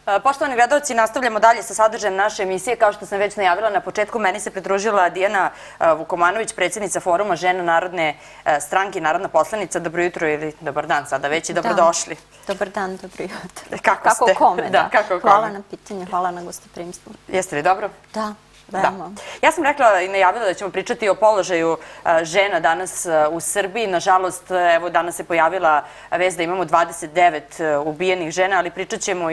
Poštovani gledalci, nastavljamo dalje sa sadržajem naše emisije. Kao što sam već najavila na početku, meni se pridružila Dijana Vukomanović, predsjednica Foruma žena Narodne stranke i narodna poslanica. Dobro jutro ili dobar dan sada već i dobrodošli. Dobar dan, dobro jutro. Kako ste? Kome, da. Hvala kome? na pitanju, hvala na gostoprimstvu. Jeste li dobro? Da. Da. Ja sam rekla i najavila da ćemo pričati o položaju žena danas u Srbiji. Nažalost, evo danas se pojavila vest da imamo 29 ubijenih žena, ali pričat ćemo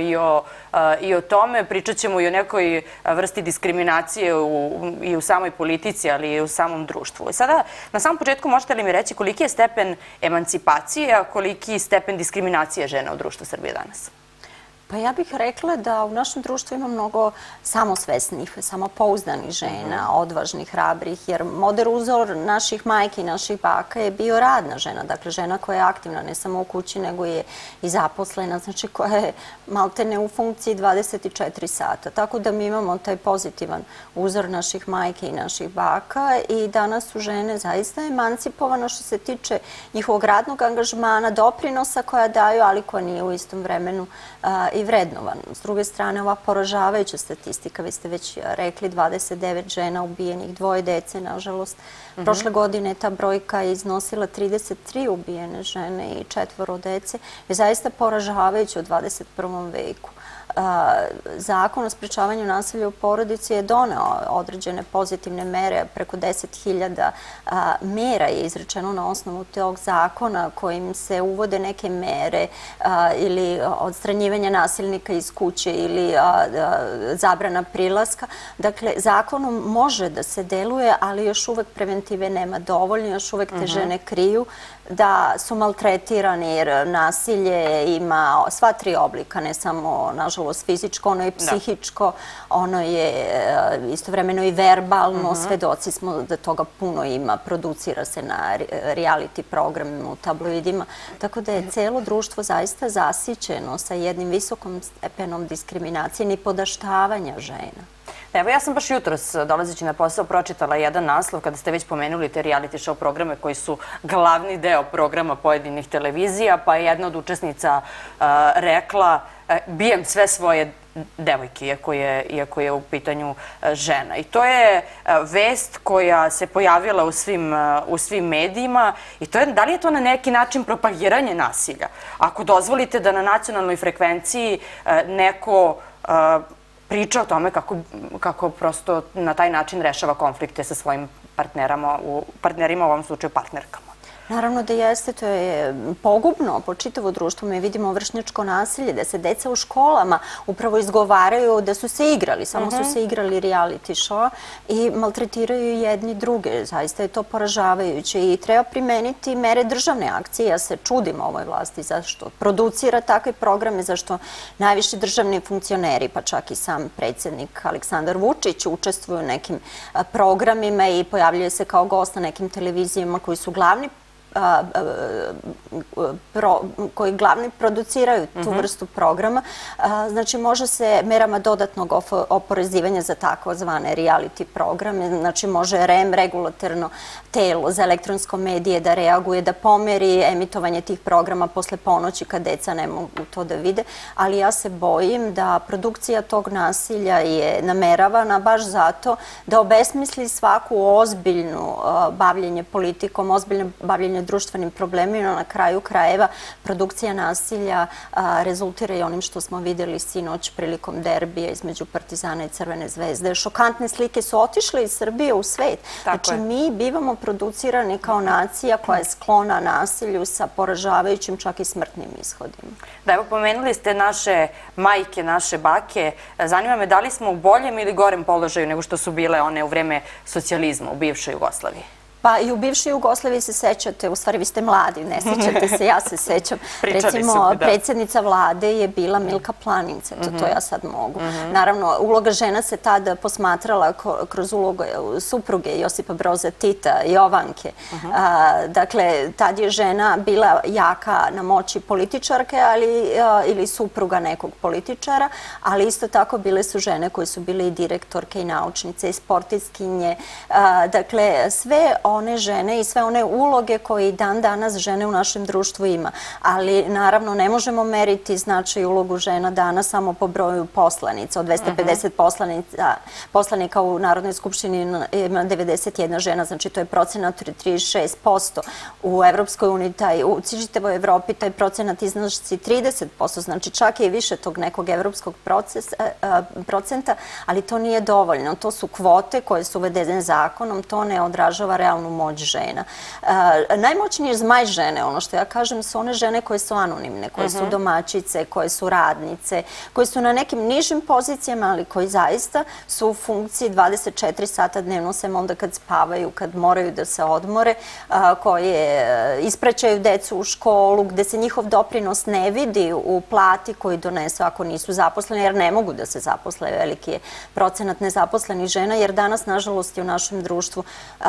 i o tome, pričat ćemo i o nekoj vrsti diskriminacije i u samoj politici, ali i u samom društvu. Sada, na samom početku možete li mi reći koliki je stepen emancipacije, a koliki stepen diskriminacije žena u društvu Srbije danas? Pa ja bih rekla da u našem društvu ima mnogo samosvesnih, samopouzdanih žena, odvažnih, hrabrih, jer model uzor naših majki i naših baka je bio radna žena, dakle žena koja je aktivna ne samo u kući nego je i zaposlena, znači koja je maltene u funkciji 24 sata. Tako da mi imamo taj pozitivan uzor naših majke i naših baka i danas su žene zaista emancipovane što se tiče njihovog radnog angažmana, doprinosa koja daju, ali koja nije u istom vremenu i vrednovan. S druge strane, ova poražavajuća statistika, vi ste već rekli, 29 žena ubijenih, 2 dece, nažalost. Prošle godine ta brojka je iznosila 33 ubijene žene i 4 dece. Je zaista poražavajuća u 21. veku. Zakon o sprečavanju nasilja u porodici je doneo određene pozitivne mere, preko 10.000 mera je izrečeno na osnovu tog zakona kojim se uvode neke mere ili odstranjivanje nasilnika iz kuće ili zabrana prilaska. Dakle, zakonom može da se deluje, ali još uvek preventive nema dovoljno, još uvek te žene kriju da su maltretirane jer nasilje ima sva 3 oblika, ne samo, nažalost, fizičko, ono je psihičko, ono je istovremeno i verbalno, svedoci smo da toga puno ima, producira se na reality programima, u tabloidima, tako da je celo društvo zaista zasićeno sa jednim visokom stepenom diskriminacije ni podaštavanja žena. Evo, ja sam baš jutros, dolazeći na posao, pročitala jedan naslov kada ste već pomenuli te reality show programe koji su glavni deo programa pojedinih televizija, pa je jedna od učesnica rekla bijem sve svoje devojke, iako je u pitanju žena. I to je vest koja se pojavila u svim medijima i da li je to na neki način propagiranje nasilja? Ako dozvolite da na nacionalnoj frekvenciji neko priča o tome kako prosto na taj način rešava konflikte sa svojim partnerima, u ovom slučaju partnerkama. Naravno da jeste, to je pogubno po čitavo društvo. Mi vidimo vršnjačko nasilje, da se deca u školama upravo izgovaraju da su se igrali, samo su se igrali reality show i maltretiraju jedni druge. Zaista je to poražavajuće i treba primeniti mere državne akcije. Ja se čudim ovoj vlasti zašto producira takve programe, zašto najviši državni funkcioneri, pa čak i sam predsjednik Aleksandar Vučić učestvuju u nekim programima i pojavljuje se kao gost na nekim televizijama koji su koji glavni produciraju tu vrstu programa. Znači, može se merama dodatnog oporezivanja za takozvane reality programe, znači može REM, regulatorno telo za elektronsko medije, da reaguje, da pomeri emitovanje tih programa posle ponoći kad deca ne mogu to da vide, ali ja se bojim da produkcija tog nasilja je nameravana baš zato da obesmisli svaku ozbiljnu bavljenje politikom, ozbiljno bavljenje društvenim problemima, na kraju krajeva produkcija nasilja rezultira i onim što smo vidjeli sinoć prilikom derbija između Partizana i Crvene zvezde. Šokantne slike su otišle iz Srbije u svet. Znači, mi bivamo producirani kao nacija koja je sklona nasilju sa poražavajućim čak i smrtnim ishodima. Da, evo, pomenuli ste naše majke, naše bake. Zanima me da li smo u boljem ili gorem položaju nego što su bile one u vreme socijalizma u bivšoj Jugoslaviji? Pa i u bivšoj Jugoslaviji se sećate, u stvari vi ste mladi, ne sećate se, ja se sećam. Recimo, predsjednica vlade je bila Milka Planinc, to ja sad mogu. Naravno, uloga žena se tada posmatrala kroz ulogu supruge Josipa Broza Tita, Jovanke. Dakle, tad je žena bila jaka na moći političarke ili supruga nekog političara, ali isto tako bile su žene koje su bile i direktorke i naučnice i sportistkinje. Dakle, sve one žene i sve one uloge koje i dan danas žene u našem društvu ima. Ali naravno ne možemo meriti značaj i ulogu žena danas samo po broju poslanica. Od 250 poslanika u Narodnoj skupštini ima 91 žena, znači to je procenat 36%. U Evropskoj uniji, u čitavoj Evropi taj procenat iznosi 30%, znači čak je i više tog nekog evropskog procenta, ali to nije dovoljno. To su kvote koje su uvedene zakonom, to ne odražava realnu moć žena. Najmoćnije zmaj žene, ono što ja kažem, su one žene koje su anonimne, koje su domaćice, koje su radnice, koje su na nekim nižim pozicijama, ali koji zaista su u funkciji 24 sata dnevno, sem onda kad spavaju, kad moraju da se odmore, koje ispraćaju decu u školu, gde se njihov doprinos ne vidi u plati koju donesu ako nisu zaposleni, jer ne mogu da se zaposle. Veliki je procenat nezaposlenih žena, jer danas, nažalost, i u našem društvu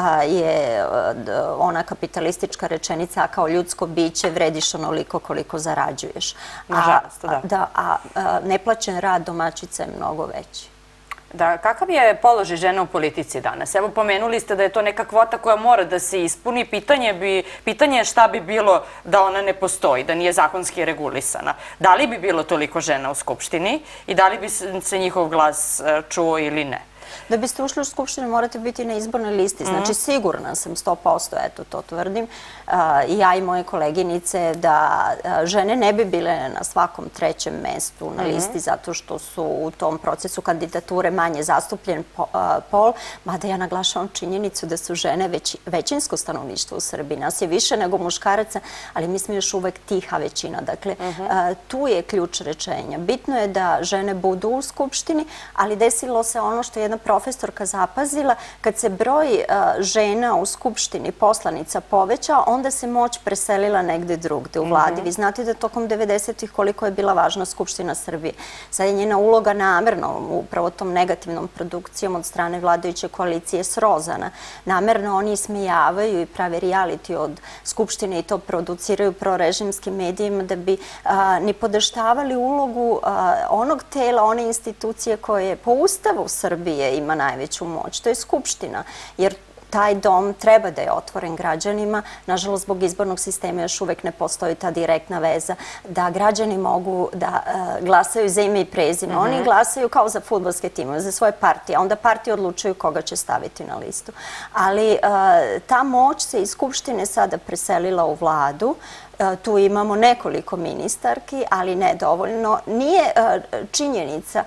je ona kapitalistička rečenica kao ljudsko biće vrediš onoliko koliko zarađuješ. Nažalost, da. A neplaćen rad domaćica je mnogo veći. Da, kakav je položaj žena u politici danas? Evo, pomenuli ste da je to neka kvota koja mora da se ispuni. Pitanje je šta bi bilo da ona ne postoji, da nije zakonski regulisana. Da li bi bilo toliko žena u Skupštini i da li bi se njihov glas čuo ili ne? Da biste ušli u Skupštinu morate biti na izbornoj listi. Znači, sigurna sam 100%, eto, to tvrdim, i ja i moje koleginice, da žene ne bi bile na svakom trećem mestu na listi zato što su u tom procesu kandidature manje zastupljen pol, mada ja naglašavam činjenicu da su žene većinsko stanovništvo u Srbiji. Nas je više nego muškaraca, ali mi smo još uvek tiha većina. Dakle, tu je ključ rečenja. Bitno je da žene budu u Skupštini, ali desilo se ono što je jedna profesorka zapazila, kad se broj žena u Skupštini poslanica povećao, onda se moć preselila negde drugde u vladi. Vi znate da tokom 90-ih koliko je bila važna Skupština Srbije. Sad je njena uloga namerno, upravo tom negativnom produkcijom od strane vladajuće koalicije srozana. Namerno oni ismejavaju i prave reality od Skupštine i to produciraju prorežimskim medijima da bi ni podaštavali ulogu onog tela, one institucije koje po Ustavu Srbije ima najveću moć. To je Skupština, jer taj dom treba da je otvoren građanima. Nažalost, zbog izbornog sistema još uvek ne postoji ta direktna veza da građani mogu da glasaju za ime i prezime. Oni glasaju kao za fudbalske timove, za svoje partije. Onda partije odlučuju koga će staviti na listu. Ali ta moć se iz Skupštine sada preselila u vladu. Tu imamo nekoliko ministarki, ali ne dovoljno. Nije činjenica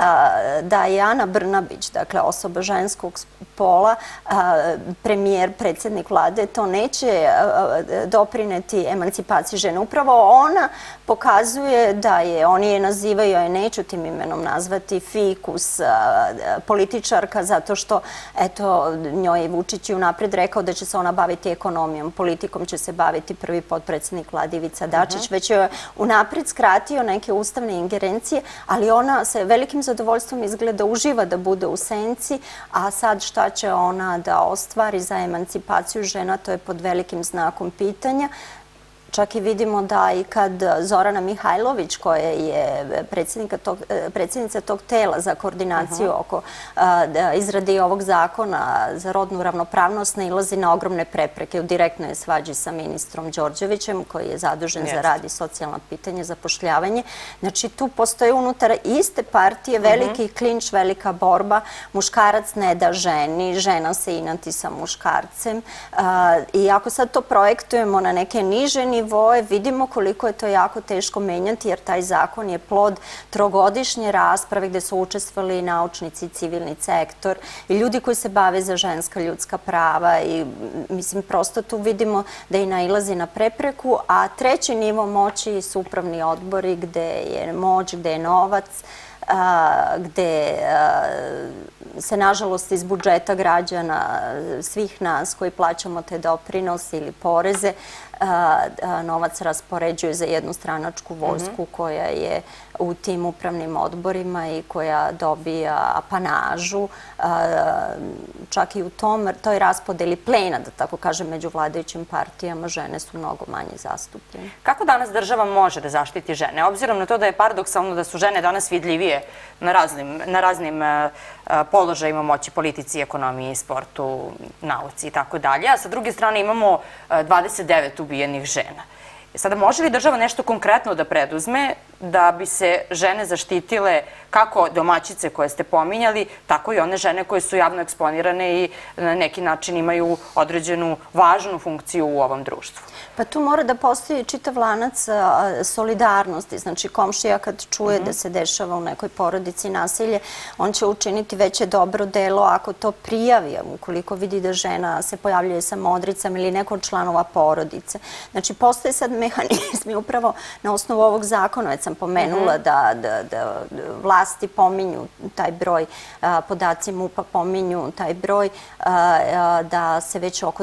da je Ana Brnabić, dakle osoba ženskog pola, premijer, predsjednik vlade, to neće doprineti emancipaciji žene. Upravo ona pokazuje da je, oni je nazivaju, ja je neću tim imenom nazvati, fikus, političarka, zato što, eto, njoj je Vučić i unapred rekao da će se ona baviti ekonomijom, politikom će se baviti prvi potpredsjednik vlade Ivica Dačić, već je unapred skratio neke ustavne ingerencije, ali ona se velikim zadovoljstvom izgleda uživa da bude u senci, a sad šta će ona da ostvari za emancipaciju žena, to je pod velikim znakom pitanja. Čak i vidimo da i kad Zorana Mihajlović, koja je predsjednica tog tela za koordinaciju oko izrade ovog zakona za rodnu ravnopravnost, nailazi na ogromne prepreke. U direktnoj svađi sa ministrom Đorđevićem, koji je zadužen za rad i socijalna pitanja, zapošljavanje. Znači, tu postoje unutar iste partije veliki klinč, velika borba. Muškarac ne da ženi, žena se inati sa muškarcem. I ako sad to projektujemo na neke niže nivoe, vidimo koliko je to jako teško menjati, jer taj zakon je plod trogodišnje rasprave gde su učestvovali naučnici, civilni sektor i ljudi koji se bave za ženska ljudska prava i mislim prosto tu vidimo da i nailazi na prepreku, a treći nivo moći su upravni odbori gde je moć, gde je novac, gde se nažalost iz budžeta građana, svih nas koji plaćamo te doprinose ili poreze, novac raspoređuje za jednu stranačku vojsku koja je u tim upravnim odborima i koja dobija apanažu. Čak i u toj raspodeli plena, da tako kažem, među vladajućim partijama žene su mnogo manje zastupljene. Kako danas država može da zaštiti žene? Obzirom na to da je paradoksalno da su žene danas vidljivije učestvuje na raznim položajima moći, politici, ekonomiji, sportu, nauci i tako dalje. A sa druge strane imamo 29 ubijenih žena. Sada, može li država nešto konkretno da preduzme da bi se žene zaštitile, kako domaćice koje ste pominjali, tako i one žene koje su javno eksponirane i na neki način imaju određenu važnu funkciju u ovom društvu? Pa tu mora da postoji čitav lanac solidarnosti. Znači, komšija kad čuje da se dešava u nekoj porodici nasilje, on će učiniti veće dobro delo ako to prijavi, ukoliko vidi da žena se pojavljuje sa modricama ili neko od članova porodice. Znači, postoje sad mehanizmi upravo na osnovu ovog zakona. Već sam pomenula da vlasti pominju taj broj, podaci MUP-a pominju taj broj, da se već oko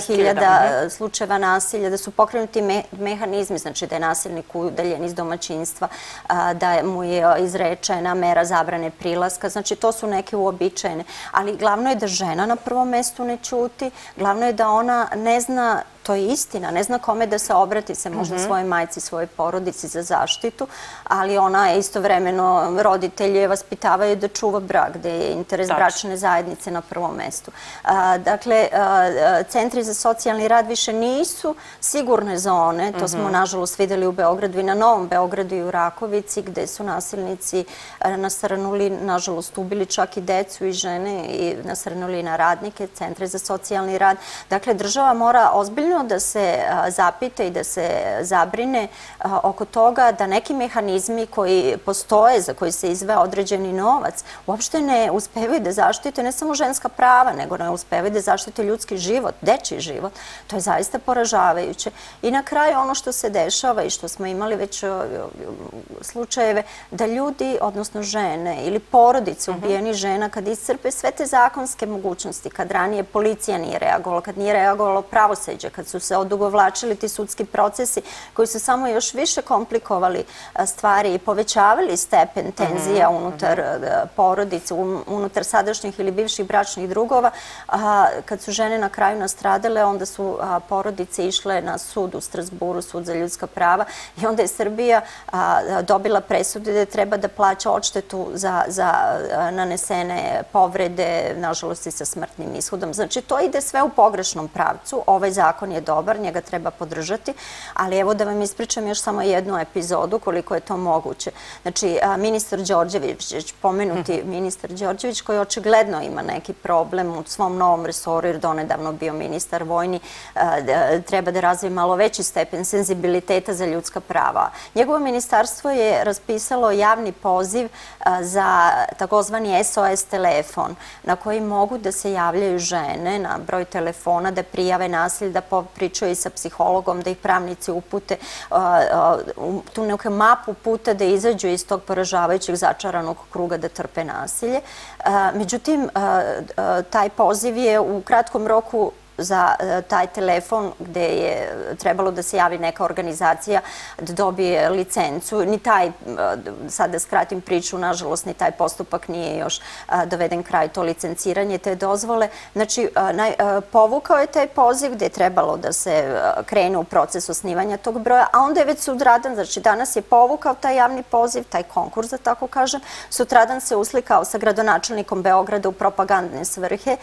10.000 slučajeva nasilja, da su pokrenuti mehanizmi, znači da je nasilnik udaljen iz domaćinstva, da mu je izrečena mera zabrane prilaska, znači to su neke uobičajene. Ali glavno je da žena na prvom mestu ne ćuti, glavno je da ona ne zna, to je istina, ne zna kome da se obrati, se možda svojoj majci, svojoj porodici za zaštitu, ali ona istovremeno roditelje vaspitavaju da čuva brak, gde je interes bračne zajednice na prvom mestu. Dakle, centri za socijalni rad više nisu sigurne zone, to smo nažalost videli u Beogradu i na Novom Beogradu i u Rakovici, gde su nasilnici nasrnuli, nažalost ubili čak i decu i žene i nasrnuli na radnike, centre za socijalni rad. Dakle, država mora ozbiljno da se zapita i da se zabrine oko toga da neki mehanizmi koji postoje, za koji se izdvaja određeni novac, uopšte ne uspevaju da zaštite ne samo ženska prava, nego ne uspevaju da zaštite ljudski život, dečiji život. To je zaista poražavajuće. I na kraju ono što se dešava i što smo imali već slučajeve, da ljudi, odnosno žene ili porodice ubijenih žena, kad iscrpe sve te zakonske mogućnosti, kad ranije policija nije reagovala, kad nije reagovalo pravosuđe, kad su se odugovlačili ti sudski procesi koji su samo još više komplikovali stvari i povećavali stepen tenzija unutar porodice, unutar sadašnjih ili bivših bračnih drugova. Kad su žene na kraju nastradale, onda su porodice išle na sud u Strasburu, sud za ljudska prava, i onda je Srbija dobila presudu da treba da plaća odštetu za nanesene povrede, nažalost i sa smrtnim ishodom. Znači, to ide sve u pogrešnom pravcu. Ovaj zakon je dobar, njega treba podržati, ali evo da vam ispričam još samo jednu epizodu koliko je to moguće. Znači, ministar Đorđević, pomenuti ministar Đorđević, koji očigledno ima neki problem u svom novom resoru, jer donedavno bio ministar vojni, treba da razvije malo veći stepen senzibiliteta za ljudska prava. Njegovo ministarstvo je raspisalo javni poziv za takozvani SOS telefon, na koji mogu da se javljaju žene na broj telefona, da prijave nasilje, da pričaju i sa psihologom, da ih pravnici upute tu neku mapu puta da izađu iz tog poražavajućeg začaranog kruga da trpe nasilje. Međutim, taj poziv je u kratkom roku za taj telefon gde je trebalo da se javi neka organizacija da dobije licencu. Ni taj, sad da skratim priču, nažalost, ni taj postupak nije još doveden kraj, to licenciranje te dozvole. Znači, povukao je taj poziv gde je trebalo da se krene u proces osnivanja tog broja, a onda je već sutradan, znači danas je povukao taj javni poziv, taj konkurs, da tako kažem, sutradan se uslikao sa gradonačelnikom Beograda u propagandne svrhe,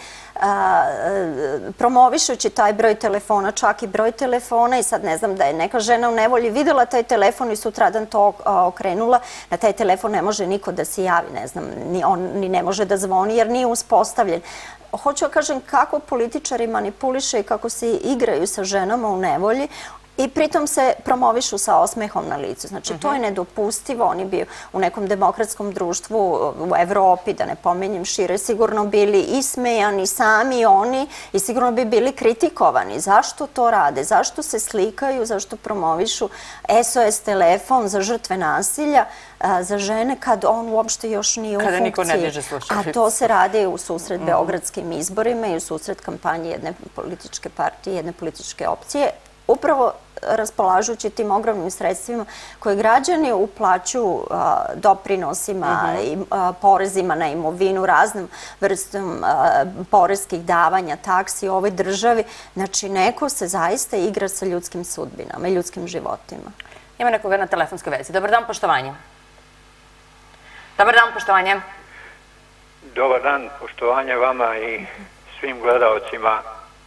promovišući taj broj telefona, čak i broj telefona, i sad ne znam da je neka žena u nevolji videla taj telefon i sutradan to okrenula. Na taj telefon ne može niko da se javi, ne znam, on ni ne može da zvoni jer nije uspostavljen. Hoću da kažem kako političari manipuliše i kako se igraju sa ženama u nevolji, i pritom se promovišu sa osmehom na licu. Znači, to je nedopustivo. Oni bi u nekom demokratskom društvu u Evropi, da ne pomenjem šire, sigurno bili ismejani sami oni i sigurno bi bili kritikovani. Zašto to rade? Zašto se slikaju? Zašto promovišu SOS telefon za žrtve nasilja, za žene, kad on uopšte još nije u funkciji? Kada niko ne diže slušalicu. A to se radi u susret beogradskim izborima i u susret kampanje jedne političke partije, jedne političke opcije, upravo raspolažući tim ogromnim sredstvima koje građani uplaćuju doprinosima i porezima na imovinu, raznim vrstom poreskih davanja, taksi u ovoj državi. Znači, neko se zaista igra sa ljudskim sudbinama i ljudskim životima. Ima nekoga na telefonskoj vezi. Dobar dan, poštovanje. Dobar dan, poštovanje. Dobar dan, poštovanje vama i svim gledalcima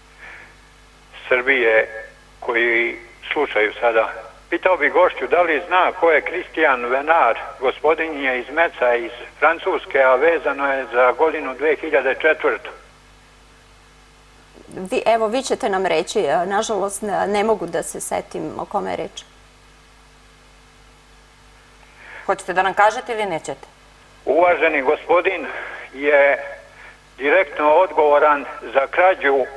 Srbije koji slušaju sada. Pitao bih gošću da li zna ko je Kristijan Venar, gospodin je iz Meca, iz Francuske, a vezano je za godinu 2004. Evo, vi ćete nam reći, nažalost ne mogu da se setim o kome je reč. Hoćete da nam kažete ili nećete? Uvaženi gospodin je direktno odgovoran za krađu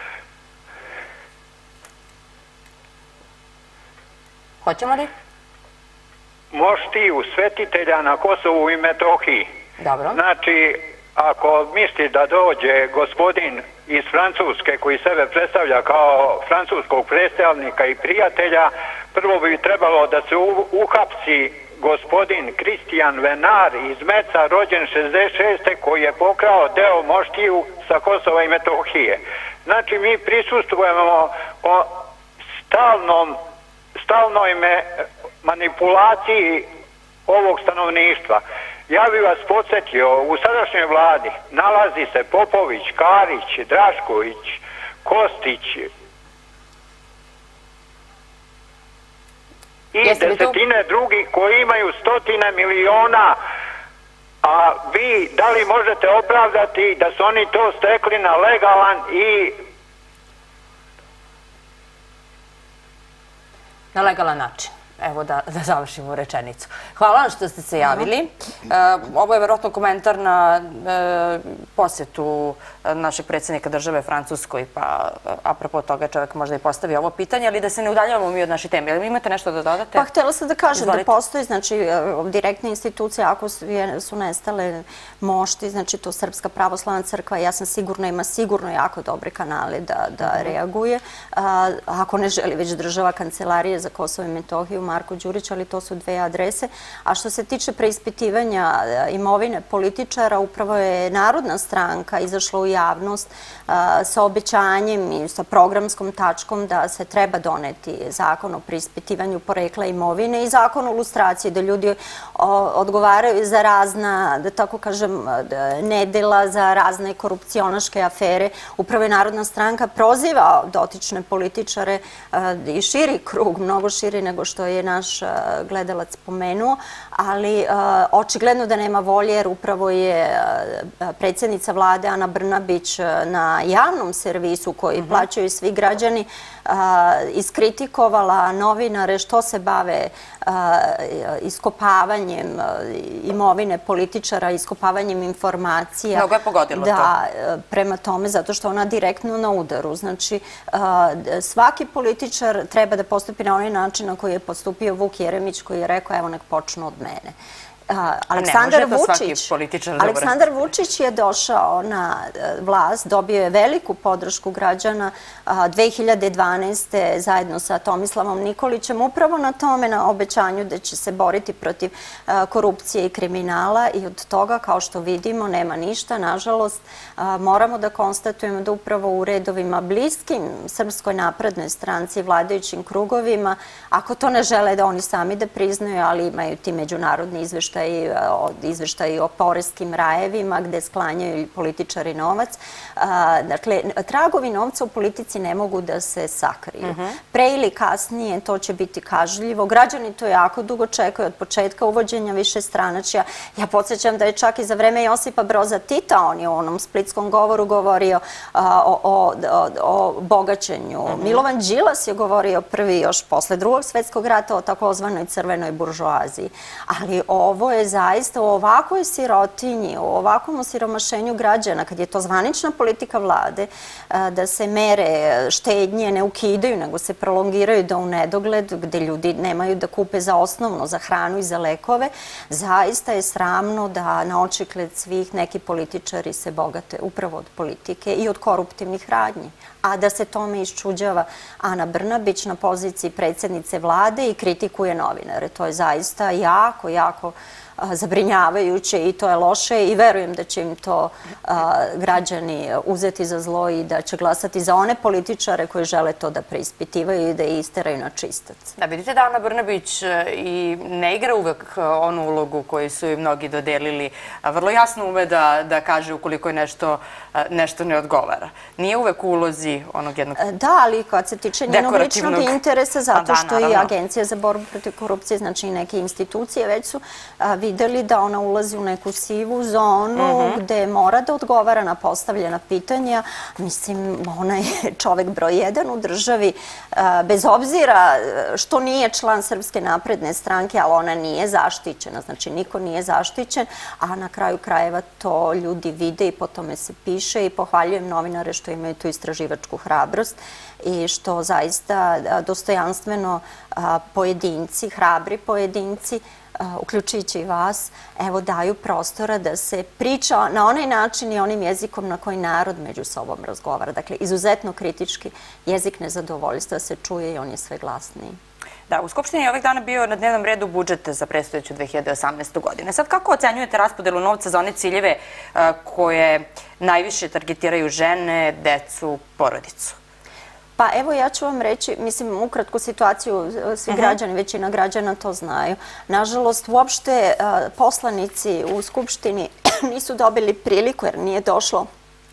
Hoćemo li? moštiju svetitelja na Kosovu i Metohiji. Dobro. Znači, ako misli da dođe gospodin iz Francuske koji sebe predstavlja kao francuskog predstavnika i prijatelja, prvo bi trebalo da se uhapsi gospodin Kristijan Venar iz Meca, rođen 66. koji je pokrao deo moštiju sa Kosova i Metohije. Znači, mi prisustujemo o stalnoj manipulaciji ovog stanovništva. Ja bih vas podsjetio, u sadašnjoj vladi nalazi se Popović, Karić, Drašković, Kostić i desetine drugih koji imaju stotine miliona, a vi da li možete opravdati da su oni to stekli na legalan Na legalan način. Evo da završimo rečenicu. Hvala vam što ste se javili. Ovo je verovatno komentar na posjetu našeg predsjednika države Francuskoj, pa apropo toga čovjek možda i postavi ovo pitanje, ali da se ne udaljavamo mi od naše teme. Jel imate nešto da dodate? Pa htjela sam da kažem da postoji, znači, direktne institucije, ako su nestale mošti, znači to Srpska pravoslavna crkva, ja sam sigurna, ima sigurno jako dobre kanale da reaguje. Ako ne želi već država, Kancelarije za Kosovo i Metohiju, Marko Đurić, ali to su dve adrese. A što se tiče preispitivanja imovine političara, upravo je Narodna stranka izašla u javnost sa obećanjem i sa programskom tačkom da se treba doneti zakon o preispitivanju porekla imovine i zakon o lustraciji, da ljudi odgovaraju za razna, da tako kažem, nedela, za razne korupcionaške afere. Upravo je Narodna stranka proziva dotične političare i širi krug, mnogo širi nego što je naš gledalac pomenuo, ali očigledno da nema volje, jer upravo je predsjednica vlade Ana Brnabić na javnom servisu koji plaćaju svi građani iskritikovala novinare što se bave iskopavanjem imovine političara, iskopavanjem informacija. Mnogo je pogodilo to. Da, prema tome, zato što ona direktno na udaru. Znači, svaki političar treba da postupi na onaj način na koji je postupio Vuk Jeremić, koji je rekao, evo nek počnu od mene. Aleksandar Vučić je došao na vlast, dobio je veliku podršku građana 2012. zajedno sa Tomislavom Nikolićem, upravo na tome, na obećanju da će se boriti protiv korupcije i kriminala, i od toga, kao što vidimo, nema ništa. Nažalost, moramo da konstatujemo da upravo u redovima bliskim Srpskoj naprednoj stranci, vladajućim krugovima, ako to ne žele da oni sami da priznaju, ali imaju ti međunarodni izveštaji o poreskim rajevima gde sklanjaju političari novac. Dakle, tragovi novca u politici ne mogu da se sakriju. Pre ili kasnije to će biti kažnjivo. Građani to jako dugo čekaju od početka uvođenja višestranačja. Ja podsjećam da je čak i za vreme Josipa Broza Tita, on je u onom splitskom govoru govorio o bogaćenju. Milovan Đilas je govorio prvi još posle Drugog svjetskog rata o takozvanoj crvenoj buržoaziji. Ali ovo je zaista u ovakvoj sirotinji, u ovakvom osiromašenju građana, kad je to zvanična politika vlade, da se mere štednje ne ukidaju, nego se prolongiraju do u nedogled, gde ljudi nemaju da kupe za osnovno, za hranu i za lekove, zaista je sramno da na očigled svih neki političari se bogate upravo od politike i od koruptivnih radnji. A da se tome iščuđava Ana Brnabić na poziciji predsjednice vlade i kritikuje novinare. To je zaista jako, jako zabrinjavajuće i to je loše i verujem da će im to građani uzeti za zlo i da će glasati za one političare koji žele to da preispitivaju i da isteraju na čistac. Da, vidite da Ana Brnabić i ne igra uvek onu ulogu koju su i mnogi dodelili. Vrlo jasno ume da kaže ukoliko je nešto ne odgovara. Nije uvek u ulozi onog jednog Da, ali kad se tiče njenog ličnog interesa, zato što i Agencija za borbu protiv korupcije, znači i neke institucije već su videli da ona ulazi u neku sivu zonu gde mora da odgovara na postavljena pitanja. Mislim, ona je čovek broj 1 u državi, bez obzira što nije član Srpske napredne stranke, ali ona nije zaštićena, znači niko nije zaštićen, a na kraju krajeva to ljudi vide i po tome se piše i pohvaljujem novinare što imaju tu istraživačku hrabrost i što zaista dostojanstveno pojedinci, hrabri pojedinci, uključujući i vas, evo daju prostora da se priča na onaj način i onim jezikom na koji narod među sobom razgovara. Dakle, izuzetno kritički jezik nezadovoljstva se čuje i on je sve glasniji. Da, u Skupštini je ovih dana bio na dnevnom redu budžet za predstojeću 2018. godine. Sad, kako ocenjujete raspodelu novca za one ciljeve koje najviše targetiraju žene, decu, porodicu? Pa evo ja ću vam reći, mislim, ukratku situaciju, svi građani, većina građana to znaju. Nažalost, uopšte poslanici u Skupštini nisu dobili priliku jer nije došlo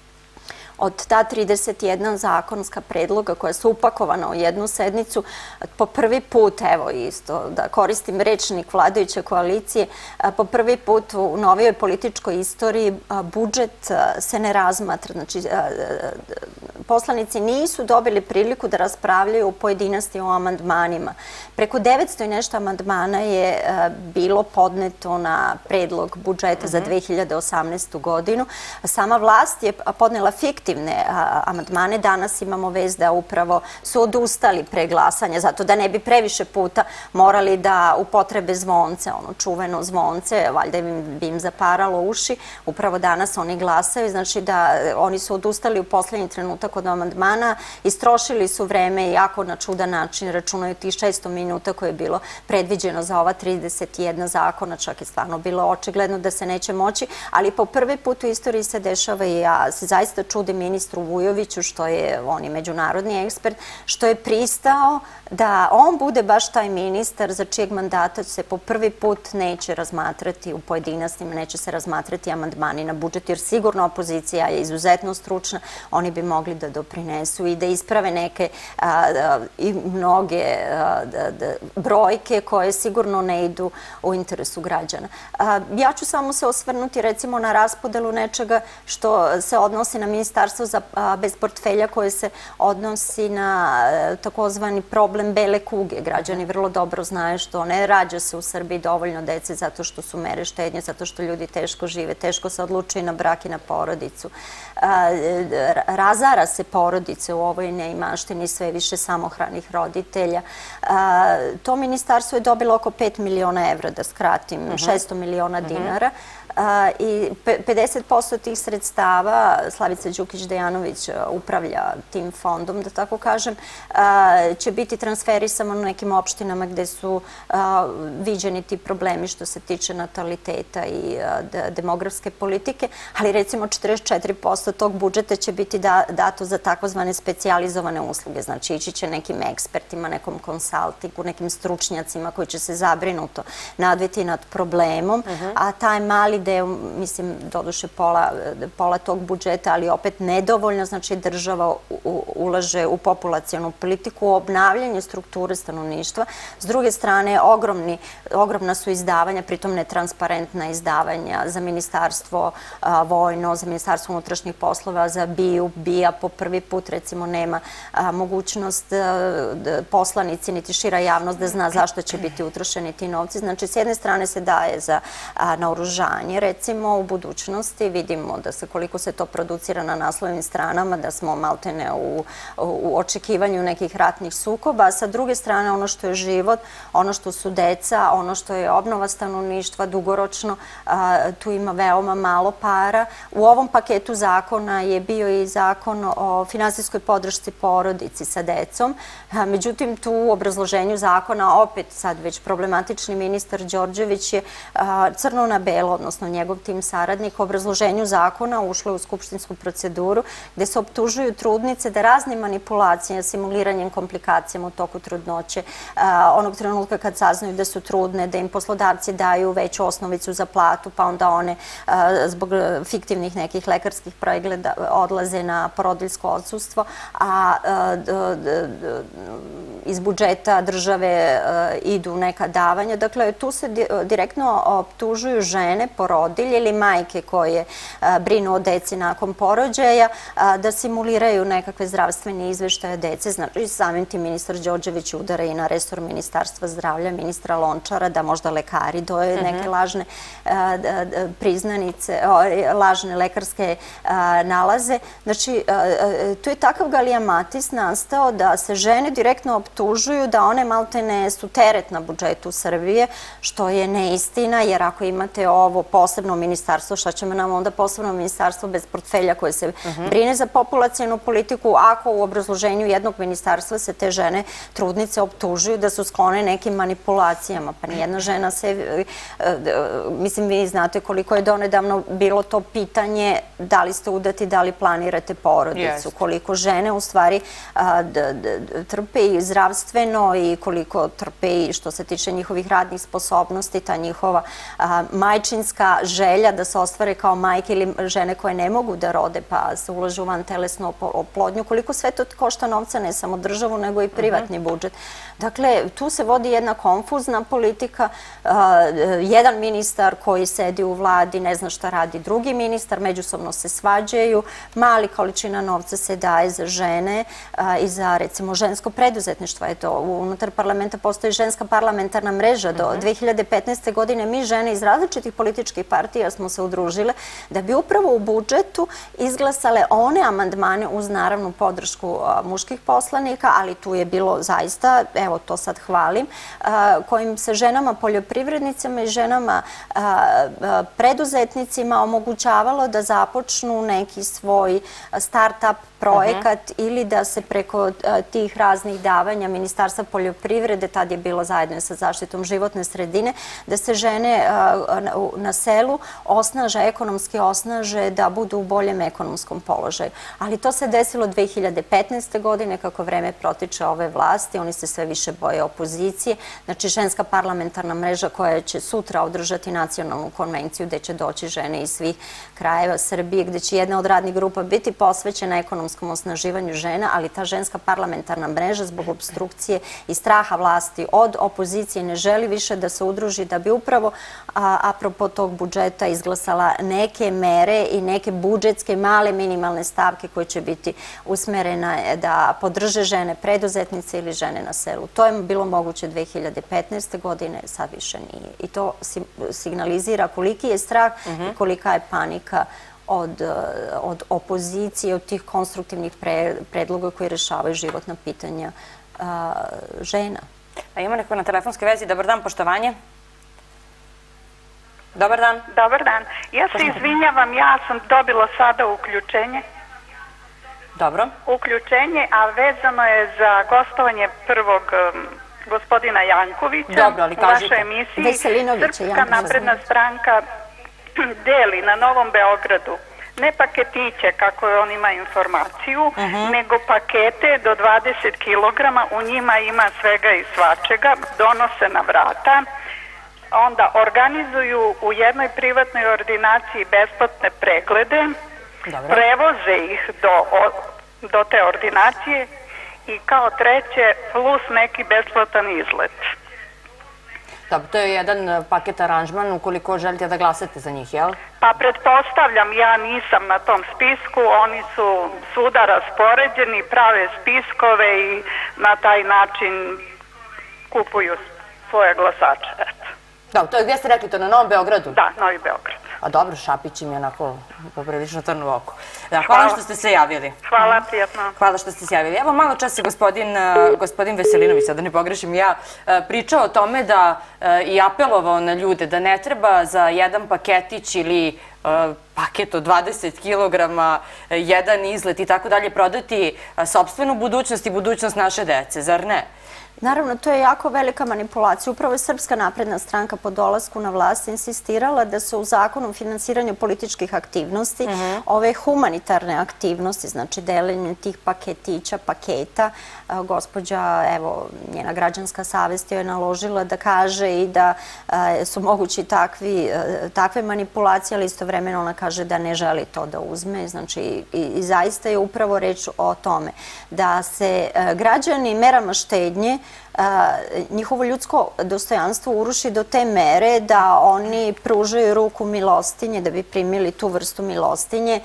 od ta 31 zakonska predloga koja su upakovana u jednu sednicu. Po prvi put, evo isto da koristim rečnik vladajuće koalicije, po prvi put u novijoj političkoj istoriji budžet se ne razmatra. Znači, poslanici nisu dobili priliku da raspravljaju u pojedinosti o amandmanima. Preko 900 i nešto amandmana je bilo podneto na predlog budžeta za 2018. godinu. Sama vlast je podnela fiktivne amandmane. Danas imamo vest da upravo su odustali pre glasanja, zato da ne bi previše puta morali da upotrebe zvonce, ono čuveno zvonce, valjda bi im zaparalo uši. Upravo danas oni glasaju, znači da oni su odustali u poslednji trenutak od amandmana, istrošili su vreme jako na čudan način, računaju tih 600 minuta koje je bilo predviđeno za ova 31 zakona, čak je stvarno bilo očigledno da se neće moći, ali po prvi put u istoriji se dešava i ja se zaista čudim ministru Vujoviću, što je on i međunarodni ekspert, što je pristao da on bude baš taj ministar za čijeg mandata se po prvi put neće razmatrati u pojedinostima, neće se razmatrati amandmani na budžet, jer sigurno opozicija je izuzetno stručna, oni bi mogli da doprinesu i da isprave neke i mnoge brojke koje sigurno ne idu u interesu građana. Ja ću samo se osvrnuti recimo na raspodelu nečega što se odnosi na ministarstvo bez portfelja koje se odnosi na takozvani problem bele kuge. Građani vrlo dobro znaju što ne rađa se u Srbiji dovoljno dece zato što su mere štednje, zato što ljudi teško žive, teško se odlučuju na brak i na porodicu. Razara se porodice u ovoj neimaštini, sve više samohranih roditelja. To ministarstvo je dobilo oko 5 miliona evra, da skratim, 600 miliona dinara. I 50% tih sredstava, Slavica Đukić-Dejanović upravlja tim fondom, da tako kažem, će biti transferisano na nekim opštinama gde su viđeni ti problemi što se tiče nataliteta i demografske politike, ali recimo 44% tog budžeta će biti dato za takozvane specijalizovane usluge, znači ići će nekim ekspertima, nekom konsaltingu, nekim stručnjacima koji će se zabrinuto nadviti nad problemom, a taj mali deo, mislim, doduše pola tog budžeta, ali opet nedovoljno, znači država ulaže u populacionu politiku, u obnavljanje strukture stanovništva. S druge strane, ogromna su izdavanja, pritom netransparentna izdavanja za ministarstvo vojno, za ministarstvo unutrašnjih poslova, za BIA po prvi put, recimo, nema mogućnost poslanici niti šira javnost da zna zašto će biti utrošeni ti novci. Znači, s jedne strane se daje za naoružanje, recimo u budućnosti vidimo da se koliko se to producira na naslovnim stranama, da smo maltene u očekivanju nekih ratnih sukoba, a sa druge strane ono što je život, ono što su deca, ono što je obnova stanovništva dugoročno, tu ima veoma malo para. U ovom paketu zakona je bio i zakon o finansijskoj podršci porodici sa decom. Međutim, tu u obrazloženju zakona opet sad već problematični ministar Đorđević je crno na belo, odnosno njegov tim saradnik, u obrazloženju zakona ušlo u skupštinsku proceduru gde se optužuju trudnice da raznim manipulacijama, simuliranjem komplikacijama u toku trudnoće, onog trenutka kad saznaju da su trudne, da im poslodavci daju veću osnovicu za platu, pa onda one zbog fiktivnih nekih lekarskih pregleda odlaze na porodiljsko odsustvo, a iz budžeta države idu neka davanja. Dakle, tu se direktno optužuju žene, porodilje ili majke koje brinu o deci nakon porođaja, da simuliraju nekakve zdravstvene izveštaje dece. Znači, samim tim ministar Đorđević udara i na resor Ministarstva zdravlja, ministra Lončara, da možda lekari doje neke lažne priznanice, lažne lekarske nalaze. Znači, tu je takav galijamatis nastao da se žene direktno optužuju da one maltene su teret na budžetu Srbije, što je neistina, jer ako imate ovo posebno ministarstvo, šta ćemo nam onda posebno ministarstvo bez portfelja koje se brine za populacijnu politiku, ako u obrazloženju jednog ministarstva se te žene, trudnice, optužuju da su sklone nekim manipulacijama. Pa nijedna žena se, mislim, vi znate koliko je donedavno bilo to pitanje da li ste udati, da li planirate porodicu, koliko žene u stvari trpe i zdravstveno i koliko trpe i što se tiče njihovih radnih sposobnosti, ta njihova majčinska želja da se ostvare kao majke ili žene koje ne mogu da rode pa se ulažu u vantelesnu oplodnju, koliko sve to košta novca, ne samo državu nego i privatni budžet. Dakle, tu se vodi jedna konfuzna politika, jedan ministar koji sedi u vladi ne zna šta radi drugi ministar, međusobno se svađaju, mali količina novca se daje za žene i za, recimo, žensko preduzetništvo. Eto, unutar parlamenta postoji ženska parlamentarna mreža. Do 2015. godine mi žene iz različitih političkih partija smo se udružile da bi upravo u budžetu izglasale one amandmane uz naravnu podršku muških poslanika, ali tu je bilo zaista, evo to sad hvalim, kojim se ženama poljoprivrednicama i ženama preduzetnicima omogućavalo da započnu neki svoj start-up projekat ili da se preko tih raznih davanja Ministarstva poljoprivrede, tad je bilo zajedno sa zaštitom životne sredine, da se žene na selu osnaže, ekonomski osnaže, da budu u boljem ekonomskom položaju. Ali to se desilo 2015. godine, kako vreme protiče ove vlasti, oni se sve više boje opozicije. Znači, ženska parlamentarna mreža koja će sutra održati nacionalnu konvenciju gde će doći žene iz svih krajeva Srbije, gde će jedna od radnih grupa biti posvećena ekonomskom osnaživanju žena, ali ta ženska parlamentarna mreža zbog obstrukcije i straha vlasti od opozicije ne želi više da se udruži da bi upravo apropo tog budžeta izglasala neke mere i neke budžetske male minimalne stavke koje će biti usmerene da podrže žene preduzetnice ili žene na selu. To je bilo moguće 2015. godine, sad više nije. I to signalizira koliki je strah i kolika je panika od opozicije, od tih konstruktivnih predloga koji rešavaju životna pitanja žena. A ima neko na telefonskoj vezi? Dobar dan, poštovanje. Dobar dan. Dobar dan. Ja se izvinjavam, ja sam dobila sada uključenje. Dobro. Uključenje, a vezano je za gostovanje prvog gospodina Jankovića u vašoj emisiji. Srpska napredna stranka deli na Novom Beogradu ne paketiće, kako on ima informaciju, nego pakete do 20 kilograma, u njima ima svega i svačega, donose na vrata, onda organizuju u jednoj privatnoj ordinaciji besplatne preglede, prevoze ih do te ordinacije i kao treće plus neki besplatan izlet. Dobro, to je jedan paket aranžman ukoliko želite da glasate za njih, jel? Pa pretpostavljam, ja nisam na tom spisku, oni su svuda raspoređeni, prave spiskove i na taj način kupuju svoje glasače. Dobro, to je gdje ste rekli to, na Novom Beogradu? Da, Novi Beograd. A dobro, Šapić im je onako poprilično trn u oku. Hvala što ste se javili. Hvala, prijatno. Hvala što ste se javili. Evo, malo čas je gospodin Veselinović, sad da ne pogrešim ja, pričao o tome da i apelovao na ljude da ne treba za jedan paketić ili paket od 20 kilograma, jedan izlet i tako dalje prodati sopstvenu budućnost i budućnost naše dece, zar ne? Naravno, to je jako velika manipulacija. Upravo je Srpska napredna stranka po dolasku na vlast insistirala da se u zakonu o finansiranju političkih aktivnosti ove humanitarne aktivnosti, znači deljenje tih paketića, paketa, gospođa, evo, njena građanska savest je naložila da kaže i da su mogući takve manipulacije, ali istovremeno ona kaže da ne želi to da uzme. Znači, i zaista je upravo reč o tome da se građani merama štednje njihovo ljudsko dostojanstvo uruši do te mere da oni pružaju ruku milostinje, da bi primili tu vrstu milostinje,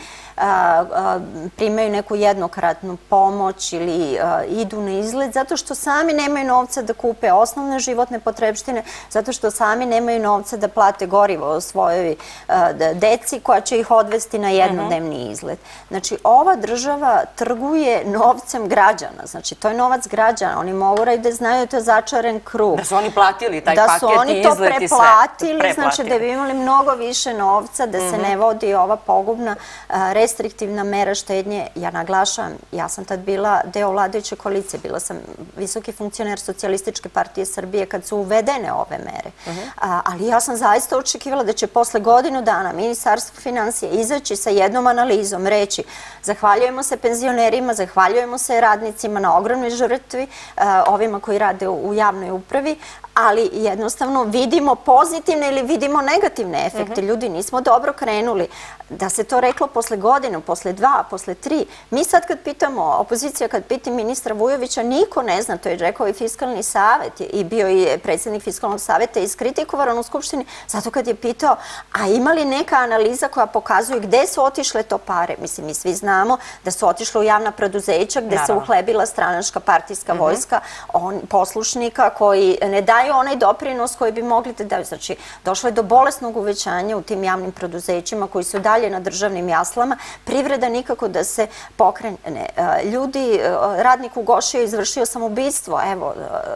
primaju neku jednokratnu pomoć ili idu na izlet, zato što sami nemaju novca da kupe osnovne životne potrepštine, zato što sami nemaju novca da plate gorivo svojoj deci koja će ih odvesti na jednodnevni izlet. Znači, ova država trguje novcem građana, znači to je novac građana, oni moraju da znaju da je to začaren krug. Da su oni platili taj paket i izlet i sve. Da su oni to preplatili, znači da bi imali mnogo više novca, da se ne vodi ova pogubna restriktivna mera štednje. Ja naglašavam, ja sam tad bila deo vladajuće koalicije, bila sam visoki funkcioner Socijalističke partije Srbije kad su uvedene ove mere. Ali ja sam zaista očekivala da će posle godinu dana Ministarstvo finansija izaći sa jednom analizom, reći zahvaljujemo se penzionerima, zahvaljujemo se radnicima na ogromnoj žrtvi, ovima koji rade u javnoj upravi, ali jednostavno vidimo pozitivne ili vidimo negativne efekte. Ljudi, nismo dobro krenuli. Da se to reklo posle godine, posle 2, posle 3. Mi sad kad pitamo, opozicija kad piti ministra Vujovića, niko ne zna, to je rekao i Fiskalni savet i bio je predsjednik Fiskalnog saveta i iskritikovan u Skupštini, zato kad je pitao, a ima li neka analiza koja pokazuje gde su otišle to pare? Mislim, mi svi znamo da su otišle u javna preduzeća gde se uhlebila stranačka partijska vojska poslušnika koji ne daju onaj doprinos koji bi mogli da daju. Znači, došlo je do bolesnog uvećanja u tim javnim preduzećima koji su dalje na državnim jaslama. Privreda nikako da se pokrene. Ljudi, radnik u Goši je izvršio samoubistvo. Evo,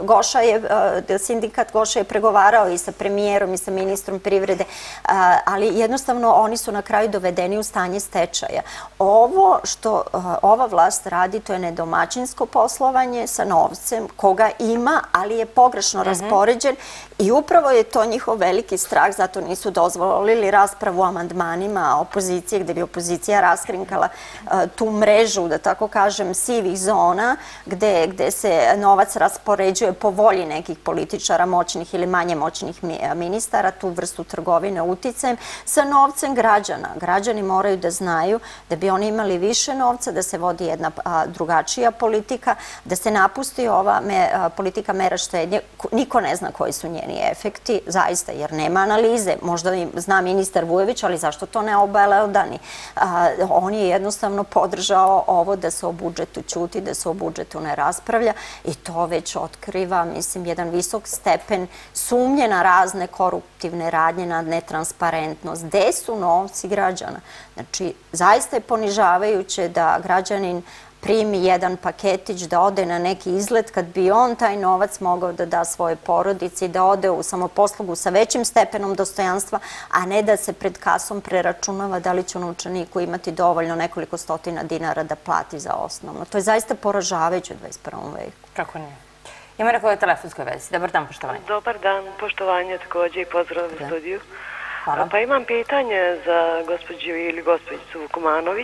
sindikat Goša je pregovarao i sa premijerom i sa ministrom privrede, ali jednostavno oni su na kraju dovedeni u stanje stečaja. Ovo što ova vlast radi, to je nedomaćinsko poslovanje sa novcem koga ima, ali je pogrešno raspoređen i upravo je to njihov veliki strah, zato nisu dozvolili raspravu o amandmanima opozicije, gde bi opozicija raskrinkala tu mrežu, da tako kažem, sivih zona, gde se novac raspoređuje po volji nekih političara, moćnih ili manje moćnih ministara, tu vrstu trgovine uticajem, sa novcem građana. Građani moraju da znaju da bi oni imali više novca, da se vodi jedna drugačija politika, da se napusti ova politika mera štednje. Niko ne zna koji su njeni efekti, zaista, jer nema analize. Možda zna ministar Vujović, ali zašto to ne obelodani? On je jednostavno podržao ovo da se o budžetu ćuti, da se o budžetu ne raspravlja i to već otkriva, mislim, jedan visok stepen sumnje na razne koruptivne radnje, na netransparentnost. Gde su novci građana? Znači, zaista je ponižavajuće da građanin primi jedan paketić, da ode na neki izlet, kad bi on taj novac mogao da da svoje porodici, da ode u samoposlugu sa većim stepenom dostojanstva, a ne da se pred kasom preračunava da li će u novčaniku imati dovoljno nekoliko stotina dinara da plati za osnovno. To je zaista poražavajuće u 21. veku. Kako nije? Ima neko je telefonskoj vezi. Dobar dan, poštovanje. Dobar dan, poštovanje takođe i pozdrav u studiju. Hvala. Pa imam pitanje za gospođu ili gospođicu Vukomanović.